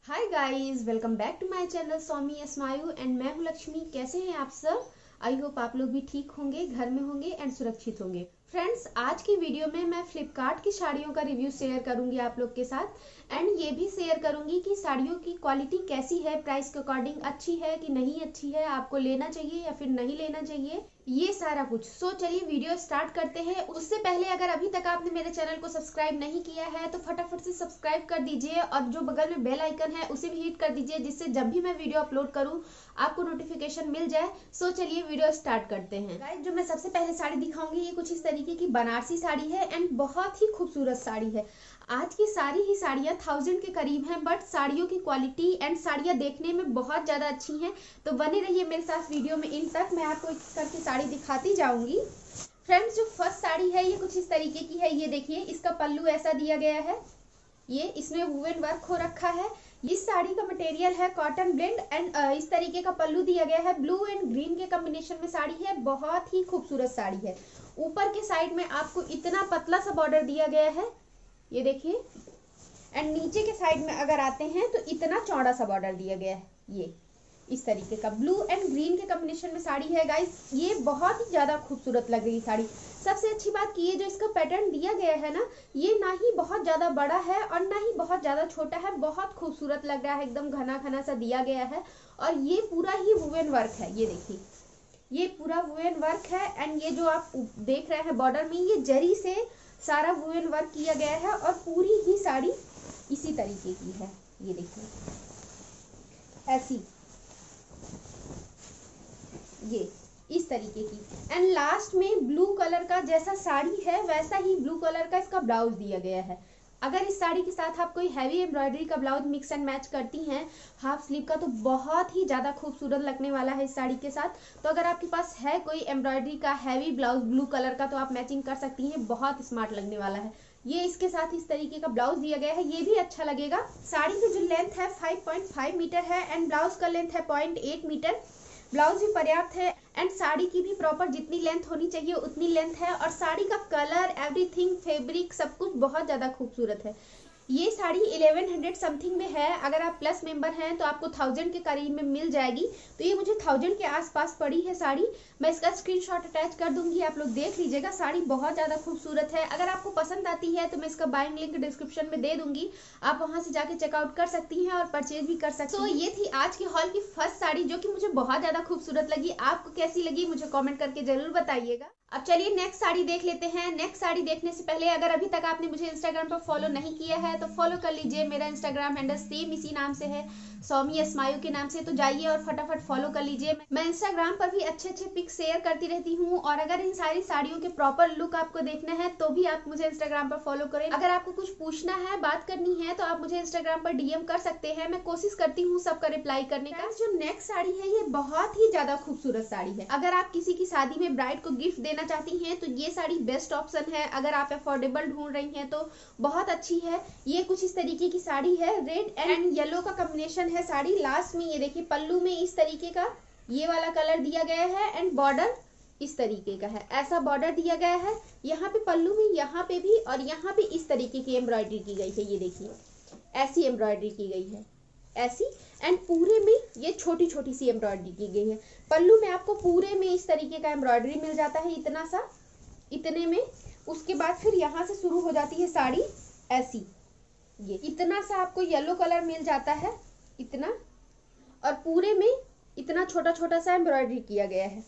Hi guys, welcome back to my channel Saumi स्मायू and मैं हूँ लक्ष्मी। कैसे हैं आप सब? आई होप आप लोग भी ठीक होंगे, घर में होंगे एंड सुरक्षित होंगे। फ्रेंड्स, आज की वीडियो में मैं फ्लिपकार्ट की साड़ियों का रिव्यू शेयर करूंगी आप लोग के साथ एंड ये भी शेयर करूंगी कि साड़ियों की क्वालिटी कैसी है, प्राइस के अकॉर्डिंग अच्छी है कि नहीं अच्छी है, आपको लेना चाहिए या फिर नहीं लेना चाहिए, ये सारा कुछ। सो चलिए वीडियो स्टार्ट करते हैं। उससे पहले अगर अभी तक आपने मेरे चैनल को सब्सक्राइब नहीं किया है तो फटाफट से सब्सक्राइब कर दीजिए और जो बगल में बेल आइकन है उसे भी हिट कर दीजिए, जिससे जब भी मैं वीडियो अपलोड करूं आपको नोटिफिकेशन मिल जाए। सो चलिए वीडियो स्टार्ट करते हैं। गाइस, जो मैं सबसे पहले साड़ी दिखाऊंगी ये कुछ इस तरीके की बनारसी साड़ी है एंड बहुत ही खूबसूरत साड़ी है। आज की सारी ही साड़ियाँ 1000 के करीब हैं, बट साड़ियों की क्वालिटी एंड साड़ियाँ देखने में बहुत ज़्यादा अच्छी हैं। तो बने रहिए मेरे साथ वीडियो में इन तक, मैं आपको एक करके साड़ी दिखाती जाऊंगी। फ्रेंड्स, जो फर्स्ट साड़ी है ये कुछ इस तरीके की है। ये देखिए, इसका पल्लू ऐसा दिया गया है, ये इसमें वुवन वर्क हो रखा है। इस साड़ी का मटेरियल है कॉटन ब्लेंड एंड इस तरीके का पल्लू दिया गया है। ब्लू एंड ग्रीन के कॉम्बिनेशन में साड़ी है, बहुत ही खूबसूरत साड़ी है। ऊपर के साइड में आपको इतना पतला सा बॉर्डर दिया गया है, ये देखिए, एंड नीचे के साइड में अगर आते हैं तो इतना चौड़ा सा बॉर्डर दिया गया है। ये इस तरीके का ब्लू एंड ग्रीन के कॉम्बिनेशन में साड़ी है। गाइस, ये बहुत ही ज्यादा खूबसूरत लग रही साड़ी। सबसे अच्छी बात कि ये जो इसका पैटर्न दिया गया है ना, ये ना ही बहुत ज्यादा बड़ा है और ना ही बहुत ज्यादा छोटा है, बहुत खूबसूरत लग रहा है, एकदम घना घना सा दिया गया है। और ये पूरा ही वुवन वर्क है, ये देखिए, ये पूरा वुवन वर्क है एंड ये जो आप देख रहे हैं बॉर्डर में, ये जरी से सारा वुवन वर्क किया गया है और पूरी ही साड़ी इसी तरीके की है। ये देखिए, ऐसी, ये इस तरीके की एंड लास्ट में ब्लू कलर का जैसा साड़ी है वैसा ही ब्लू कलर का इसका ब्लाउज दिया गया है। अगर इस साड़ी के साथ आप कोई हैवी एम्ब्रॉयडरी का ब्लाउज मिक्स एंड मैच करती हैं हाफ स्लीव का, तो बहुत ही ज्यादा खूबसूरत लगने वाला है इस साड़ी के साथ। तो अगर आपके पास है कोई एम्ब्रॉयडरी का हैवी ब्लाउज ब्लू कलर का तो आप मैचिंग कर सकती हैं, बहुत स्मार्ट लगने वाला है। ये इसके साथ इस तरीके का ब्लाउज दिया गया है, ये भी अच्छा लगेगा। साड़ी की जो लेंथ है 5.5 मीटर है एंड ब्लाउज का लेंथ है 0.8 मीटर। ब्लाउज भी पर्याप्त है एंड साड़ी की भी प्रॉपर जितनी लेंथ होनी चाहिए उतनी लेंथ है। और साड़ी का कलर, एवरीथिंग, फैब्रिक, सब कुछ बहुत ज़्यादा खूबसूरत है। ये साड़ी 1100 समथिंग में है। अगर आप प्लस मेंबर हैं तो आपको 1000 के करीब में मिल जाएगी। तो ये मुझे 1000 के आसपास पड़ी है साड़ी। मैं इसका स्क्रीनशॉट अटैच कर दूंगी, आप लोग देख लीजिएगा। साड़ी बहुत ज़्यादा खूबसूरत है। अगर आपको पसंद आती है तो मैं इसका बाइंग लिंक डिस्क्रिप्शन में दे दूंगी, आप वहां से जाके चेकआउट कर सकती हैं और परचेज भी कर सकती हैं। तो ये थी आज की हॉल की फर्स्ट साड़ी, जो कि मुझे बहुत ज़्यादा खूबसूरत लगी। आपको कैसी लगी मुझे कॉमेंट करके जरूर बताइएगा। अब चलिए नेक्स्ट साड़ी देख लेते हैं। नेक्स्ट साड़ी देखने से पहले अगर अभी तक आपने मुझे इंस्टाग्राम पर फॉलो नहीं किया है तो फॉलो कर लीजिए। मेरा इंस्टाग्राम हैंडल सेम इसी नाम से है, सौमी स्मायू के नाम से। तो जाइए और फटाफट फॉलो कर लीजिए। मैं इंस्टाग्राम पर भी अच्छे अच्छे पिक शेयर करती रहती हूँ और अगर इन सारी साड़ियों के प्रॉपर लुक आपको देखना है तो भी आप मुझे इंस्टाग्राम पर फॉलो करें। अगर आपको कुछ पूछना है, बात करनी है तो आप मुझे इंस्टाग्राम पर डीएम कर सकते हैं, मैं कोशिश करती हूँ सबका रिप्लाई करने का। जो नेक्स्ट साड़ी है ये बहुत ही ज्यादा खूबसूरत साड़ी है। अगर आप किसी की शादी में ब्राइड को गिफ्ट देना चाहती हैं तो ये साड़ी बेस्ट ऑप्शन है। अगर आप अफोर्डेबल ढूंढ रही हैं तो बहुत अच्छी है। ये कुछ इस तरीके की साड़ी है, रेड एंड येलो का कॉम्बिनेशन है साड़ी। लास्ट में ये देखिए, पल्लू में इस तरीके का ये वाला कलर दिया गया है एंड बॉर्डर इस तरीके का है, ऐसा बॉर्डर दिया गया है। यहाँ पे पल्लू में यहाँ पे भी और यहाँ पे इस तरीके की एम्ब्रॉयडरी की गई है। ये देखिए, ऐसी एम्ब्रॉयडरी की गई है, ऐसी, एंड पूरे में ये छोटी छोटी सी एम्ब्रॉयडरी की गई है। पल्लू में आपको पूरे में इस तरीके का एम्ब्रॉयडरी मिल जाता है, इतना सा, इतने में। उसके बाद फिर यहाँ से शुरू हो जाती है साड़ी ऐसी, ये इतना सा आपको येलो कलर मिल जाता है, इतना, और पूरे में इतना छोटा छोटा सा एम्ब्रॉयडरी किया गया है।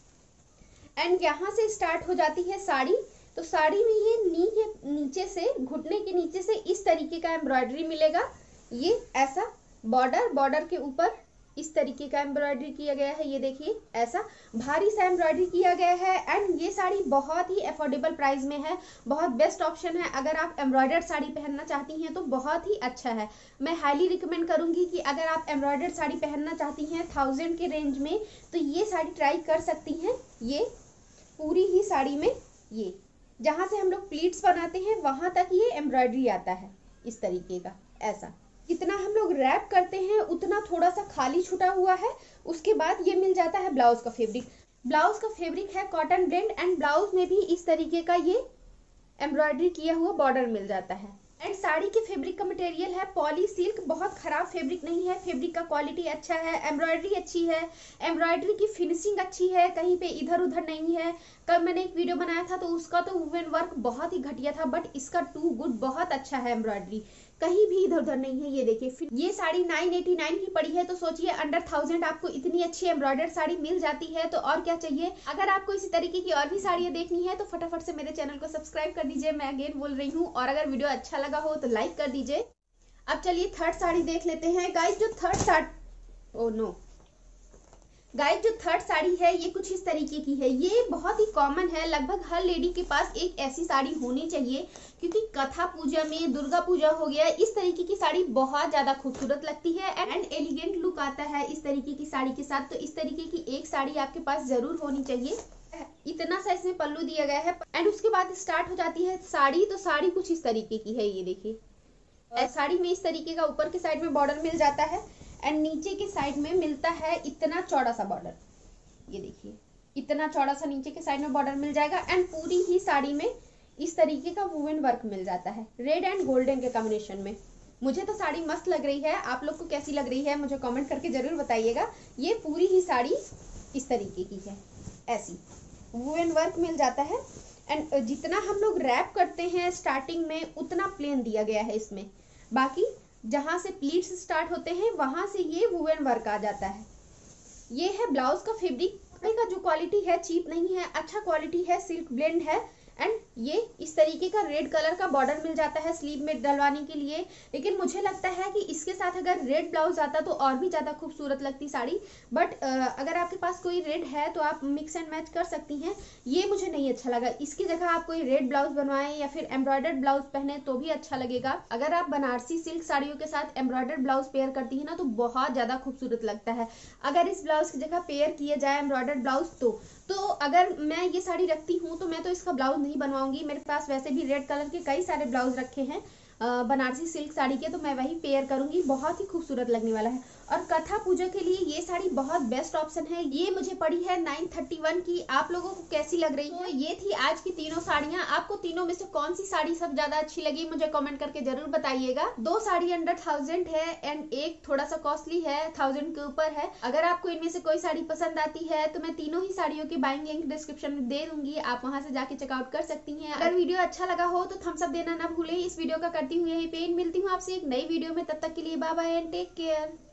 एंड यहाँ से स्टार्ट हो जाती है साड़ी। तो साड़ी में ये नी के नीचे से, घुटने के नीचे से इस तरीके का एम्ब्रॉयडरी मिलेगा। ये ऐसा बॉर्डर, बॉर्डर के ऊपर इस तरीके का एम्ब्रॉयडरी किया गया है। ये देखिए, ऐसा भारी सा एम्ब्रॉयडरी किया गया है एंड ये साड़ी बहुत ही अफोर्डेबल प्राइस में है। बहुत बेस्ट ऑप्शन है। अगर आप एम्ब्रॉयडर्ड साड़ी पहनना चाहती हैं तो बहुत ही अच्छा है। मैं हाईली रिकमेंड करूंगी कि अगर आप एम्ब्रॉयडर्ड साड़ी पहनना चाहती हैं 1000 के रेंज में तो ये साड़ी ट्राई कर सकती हैं। ये पूरी ही साड़ी में, ये जहाँ से हम लोग प्लीट्स बनाते हैं वहां तक ये एम्ब्रॉयडरी आता है इस तरीके का, ऐसा। जितना हम लोग रैप करते हैं उतना थोड़ा सा खाली छुटा हुआ है। उसके बाद ये मिल जाता है ब्लाउज का फैब्रिक। ब्लाउज का फैब्रिक है कॉटन ब्लेंड एंड ब्लाउज में भी इस तरीके का ये एम्ब्रॉयडरी किया हुआ बॉर्डर मिल जाता है। एंड साड़ी के फैब्रिक का मटेरियल है पॉली सिल्क, बहुत खराब फैब्रिक नहीं है, फैब्रिक का क्वालिटी अच्छा है, एम्ब्रॉयडरी अच्छी है, एम्ब्रॉयडरी की फिनिशिंग अच्छी है, कहीं पे इधर उधर नहीं है। कल मैंने एक वीडियो बनाया था तो उसका तो वुवन वर्क बहुत ही घटिया था, बट इसका टू गुड, बहुत अच्छा है, एम्ब्रॉयडरी कहीं भी इधर उधर नहीं है। ये देखिए, फिर ये साड़ी 989 की पड़ी है, तो सोचिए अंडर 1000 आपको इतनी अच्छी एम्ब्रॉयडर्ड साड़ी मिल जाती है, तो और क्या चाहिए। अगर आपको इसी तरीके की और भी साड़ियाँ देखनी है तो फटाफट से मेरे चैनल को सब्सक्राइब कर दीजिए, मैं अगेन बोल रही हूँ, और अगर वीडियो अच्छा लगा हो तो लाइक कर दीजिए। अब चलिए थर्ड साड़ी देख लेते हैं गाइस। जो third sari, oh no guys, जो थर्ड साड़ी है ये कुछ इस तरीके की है। ये बहुत ही कॉमन है, लगभग हर लेडी के पास एक ऐसी साड़ी होनी चाहिए, क्योंकि कथा पूजा में, दुर्गा पूजा हो गया, इस तरीके की साड़ी बहुत ज्यादा खूबसूरत लगती है एंड एलिगेंट लुक आता है इस तरीके की साड़ी के साथ। तो इस तरीके की एक साड़ी आपके पास जरूर होनी चाहिए। इतना सा इसमें पल्लू दिया गया है एंड उसके बाद स्टार्ट हो जाती है साड़ी। तो साड़ी कुछ इस तरीके की है, ये देखिए। साड़ी में इस तरीके का ऊपर के साइड में बॉर्डर मिल जाता है एंड नीचे के साइड में मिलता है इतना चौड़ा सा बॉर्डर। ये देखिए, इतना चौड़ा सा नीचे के साइड में बॉर्डर मिल जाएगा एंड पूरी ही साड़ी में इस तरीके का वुवन वर्क मिल जाता है, रेड एंड गोल्डन के कॉम्बिनेशन में। मुझे तो साड़ी मस्त लग रही है, आप लोग को कैसी लग रही है मुझे कमेंट करके जरूर बताइएगा। ये पूरी ही साड़ी इस तरीके की है, ऐसी वुवन वर्क मिल जाता है एंड जितना हम लोग रैप करते हैं स्टार्टिंग में उतना प्लेन दिया गया है इसमें। बाकी जहां से प्लीट्स स्टार्ट होते हैं वहां से ये वुवन वर्क आ जाता है। ये है ब्लाउज का फैब्रिक का जो क्वालिटी है, चीप नहीं है, अच्छा क्वालिटी है, सिल्क ब्लेंड है एंड ये इस तरीके का रेड कलर का बॉर्डर मिल जाता है स्लीव में डलवाने के लिए। लेकिन मुझे लगता है कि इसके साथ अगर रेड ब्लाउज आता तो और भी ज्यादा खूबसूरत लगती साड़ी, बट अगर आपके पास कोई रेड है तो आप मिक्स एंड मैच कर सकती हैं। ये मुझे नहीं अच्छा लगा, इसकी जगह आप कोई रेड ब्लाउज बनवाएं या फिर एम्ब्रॉयडर्ड ब्लाउज पहने तो भी अच्छा लगेगा। अगर आप बनारसी सिल्क साड़ियों के साथ एम्ब्रॉयडर्ड ब्लाउज पेयर करती है ना तो बहुत ज्यादा खूबसूरत लगता है। अगर इस ब्लाउज की जगह पेयर किए जाए एम्ब्रॉयडर्ड ब्लाउज तो अगर मैं ये साड़ी रखती हूँ तो मैं तो इसका ब्लाउज नहीं बनवाऊंगी। मेरे पास वैसे भी रेड कलर के कई सारे ब्लाउज रखे हैं बनारसी सिल्क साड़ी के, तो मैं वही पेयर करूंगी, बहुत ही खूबसूरत लगने वाला है। और कथा पूजा के लिए ये साड़ी बहुत बेस्ट ऑप्शन है। ये मुझे पड़ी है 931 की। आप लोगों को कैसी लग रही है? ये थी आज की तीनों साड़ियां। आपको तीनों में से कौन सी साड़ी सब ज्यादा अच्छी लगी मुझे कमेंट करके जरूर बताइएगा। 2 साड़ी अंडर 1000 है एंड एक थोड़ा सा कॉस्टली है, 1000 के ऊपर है। अगर आपको इनमें से कोई साड़ी पसंद आती है तो मैं तीनों ही साड़ियों की बाइंग लिंक डिस्क्रिप्शन में दे दूंगी, आप वहां से जाके चेकआउट कर सकती हैं। अगर वीडियो अच्छा लगा हो तो थम्स अप देना ना भूलें। इस वीडियो का करती हूँ यही पे, मिलती हूँ आपसे एक नई वीडियो में, तब तक के लिए bye bye and take care.